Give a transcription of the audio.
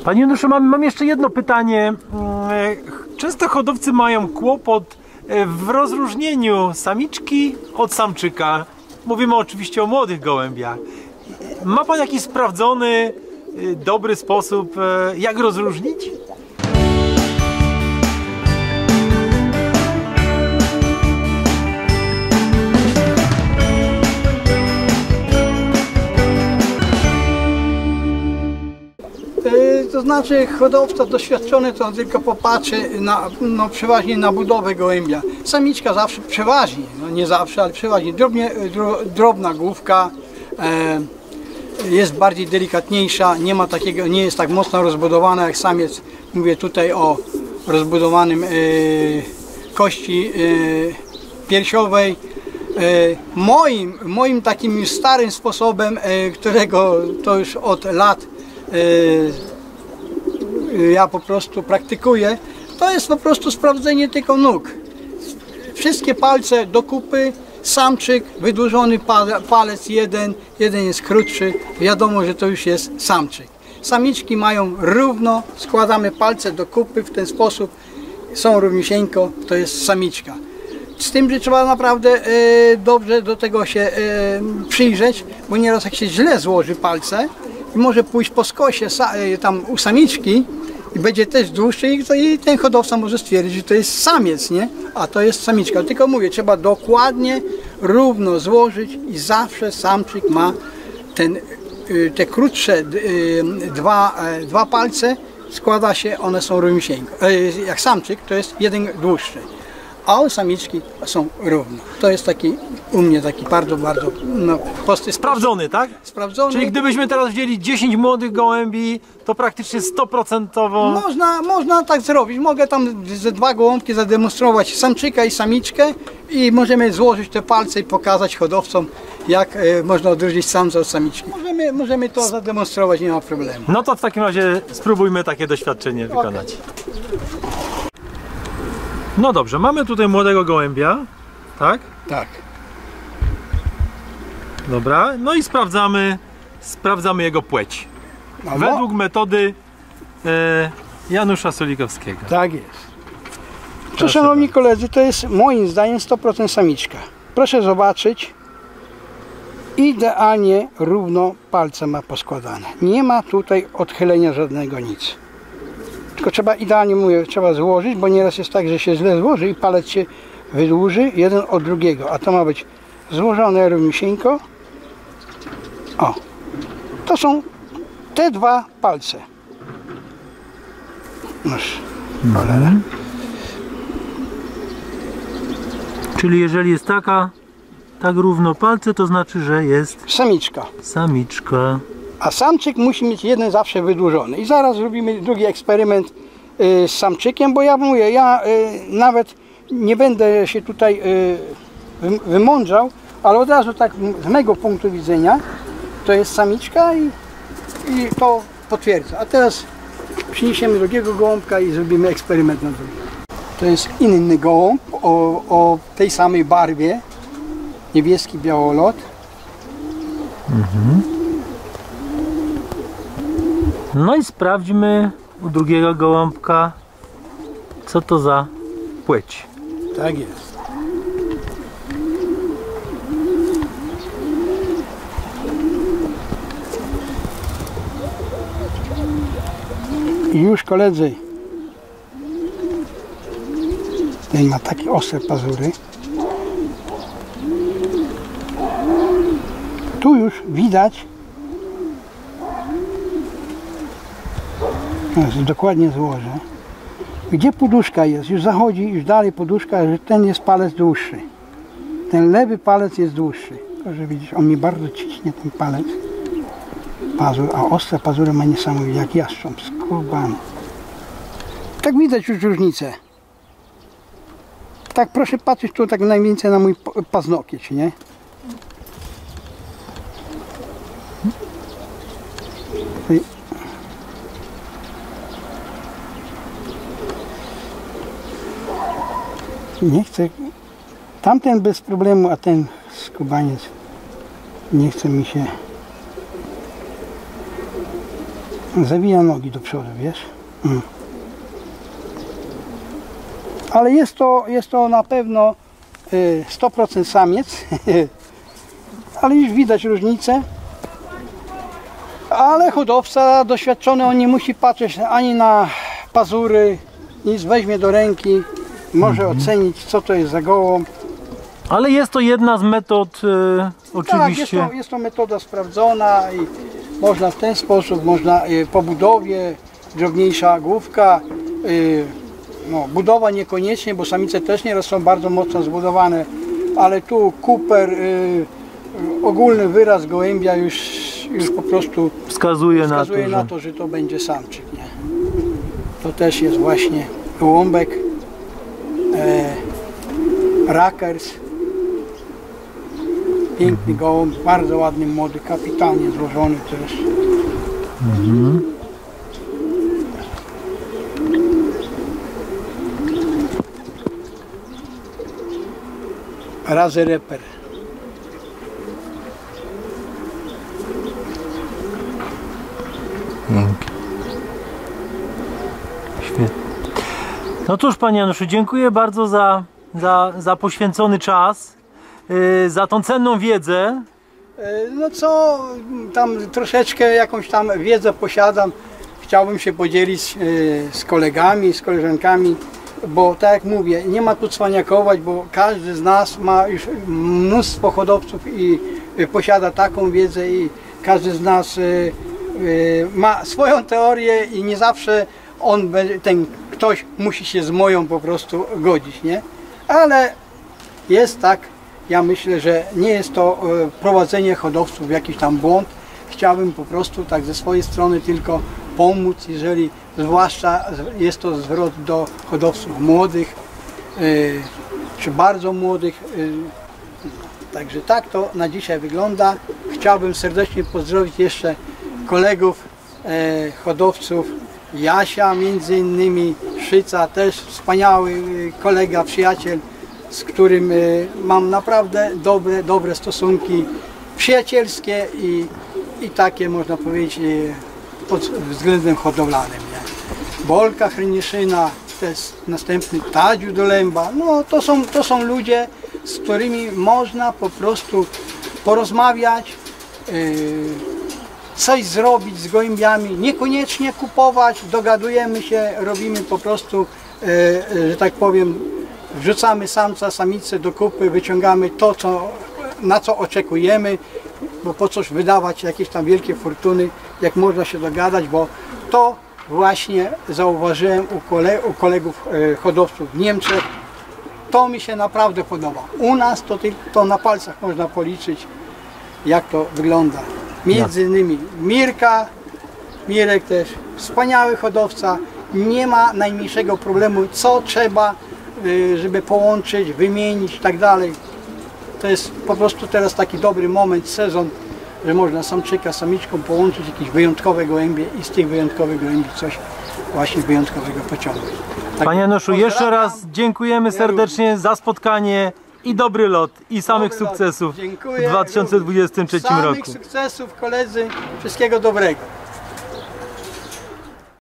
Panie Januszu, mam jeszcze jedno pytanie. Często hodowcy mają kłopot w rozróżnieniu samiczki od samczyka. Mówimy oczywiście o młodych gołębiach. Ma Pan jakiś sprawdzony, dobry sposób, jak rozróżnić? To znaczy hodowca doświadczony to tylko popatrzy przeważnie na budowę gołębia. Samiczka zawsze, przeważnie, no nie zawsze, ale przeważnie drobna główka, jest bardziej delikatniejsza, nie jest tak mocno rozbudowana jak samiec. Mówię tutaj o rozbudowanym kości piersiowej. Moim takim starym sposobem, którego to już od lat ja po prostu praktykuję, to jest po prostu sprawdzenie tylko nóg. Wszystkie palce do kupy, samczyk, wydłużony palec jeden jest krótszy, wiadomo, że to już jest samczyk. Samiczki mają równo, składamy palce do kupy w ten sposób, są równiusieńko, to jest samiczka. Z tym, że trzeba naprawdę dobrze do tego się przyjrzeć, bo nieraz jak się źle złoży palce i może pójść po skosie tam u samiczki i będzie też dłuższy i ten hodowca może stwierdzić, że to jest samiec, nie? A to jest samiczka. Tylko mówię, trzeba dokładnie, równo złożyć i zawsze samczyk ma te krótsze dwa palce, składa się, one są równiusieńko. Jak samczyk to jest jeden dłuższy, a u samiczki są równo. To jest taki u mnie taki bardzo prosty. Sprawdzony, tak? Sprawdzony. Czyli gdybyśmy teraz wzięli 10 młodych gołębi, to praktycznie 100%. Można tak zrobić. Mogę tam ze dwa gołąbki zademonstrować, samczyka i samiczkę, i możemy złożyć te palce i pokazać hodowcom, jak można odróżnić samca od samiczki. Możemy to zademonstrować, nie ma problemu. No to w takim razie spróbujmy takie doświadczenie wykonać. No dobrze, mamy tutaj młodego gołębia, tak? Tak. Dobra, no i sprawdzamy jego płeć. Według metody Janusza Sulikowskiego. Tak jest. To, szanowni koledzy, to jest moim zdaniem 100% samiczka. Proszę zobaczyć, idealnie równo palce ma poskładane. Nie ma tutaj odchylenia żadnego, nic. Tylko trzeba idealnie, mówię, trzeba złożyć, bo nieraz jest tak, że się źle złoży i palec się wydłuży jeden od drugiego, a to ma być złożone równiusieńko. O, to są te dwa palce. Noż, cholera. Czyli jeżeli jest tak równo palce, to znaczy, że jest Samiczka. Samiczka. A samczyk musi mieć jeden zawsze wydłużony. I zaraz zrobimy drugi eksperyment z samczykiem, bo ja mówię, nawet nie będę się tutaj wymądrzał, ale od razu tak z mego punktu widzenia to jest samiczka i to potwierdza. A teraz przyniesiemy drugiego gołąbka i zrobimy eksperyment na drugim. To jest inny gołąb o tej samej barwie, niebieski białolot. No i sprawdźmy u drugiego gołąbka, co to za płeć. Tak jest. I już, koledzy, ten ma takie ostre pazury. Tu już widać, dokładnie złożę, gdzie poduszka jest. Już zachodzi, już dalej poduszka, że ten jest palec dłuższy. Ten lewy palec jest dłuższy. Proszę widzieć, on mi bardzo ciśnie ten palec. Pazur, a ostre pazury ma niesamowite, jak jastrząb, skubany. Tak widać już różnicę. Tak, proszę patrzeć tu tak najwięcej na mój paznokieć, nie? Nie chcę, tamten bez problemu, a ten skubaniec nie chce mi się. Zawija nogi do przodu, wiesz? Ale jest to na pewno 100% samiec, ale już widać różnicę. Ale hodowca doświadczony, on nie musi patrzeć ani na pazury, nic, weźmie do ręki, może ocenić, co to jest za gołąb. Ale jest to jedna z metod oczywiście. Tak, jest to metoda sprawdzona i można w ten sposób, można po budowie, drobniejsza główka, no, budowa niekoniecznie, bo samice też nieraz są bardzo mocno zbudowane, ale tu kuper, ogólny wyraz gołębia już po prostu wskazuje na to, że to będzie samczyk. Nie? To też jest właśnie gołąbek, Rakers. Piękny gołąb, bardzo ładny, młody, kapitalnie złożony też. Razy reper. Świetnie. No cóż, panie Januszu, dziękuję bardzo za poświęcony czas, za tą cenną wiedzę. No co, tam troszeczkę jakąś tam wiedzę posiadam. Chciałbym się podzielić z kolegami, z koleżankami, bo tak jak mówię, nie ma tu cwaniakować, bo każdy z nas ma już mnóstwo hodowców i posiada taką wiedzę i każdy z nas ma swoją teorię i nie zawsze ten ktoś musi się z moją po prostu godzić, nie? Ale jest tak, ja myślę, że nie jest to prowadzenie hodowców w jakiś tam błąd. Chciałbym po prostu tak ze swojej strony tylko pomóc, jeżeli zwłaszcza jest to zwrot do hodowców młodych, czy bardzo młodych. Także tak to na dzisiaj wygląda. Chciałbym serdecznie pozdrowić jeszcze kolegów hodowców, Jasia między innymi, Szyca też wspaniały kolega, przyjaciel, z którym mam naprawdę dobre stosunki przyjacielskie i takie można powiedzieć pod względem hodowlanym. Nie? Bolka Hrynieszyna, to jest następny Tadziu Dolemba, no to są ludzie, z którymi można po prostu porozmawiać, coś zrobić z gołębiami, niekoniecznie kupować, dogadujemy się, robimy po prostu, że tak powiem, wrzucamy samca, samicę do kupy, wyciągamy to, na co oczekujemy, bo po coś wydawać jakieś tam wielkie fortuny, jak można się dogadać, bo to właśnie zauważyłem u kolegów hodowców w Niemczech. To mi się naprawdę podoba. U nas to na palcach można policzyć, jak to wygląda. Między innymi Mirek też, wspaniały hodowca, nie ma najmniejszego problemu, co trzeba, żeby połączyć, wymienić i tak dalej. To jest po prostu teraz taki dobry moment, sezon, że można samczyka, samiczką połączyć, jakieś wyjątkowe gołębie i z tych wyjątkowych gołębi coś właśnie wyjątkowego pociągnąć. Tak, panie Januszu, jeszcze raz dziękujemy serdecznie za spotkanie i dobry lot i samych sukcesów w 2023 roku. Samych sukcesów, koledzy, wszystkiego dobrego.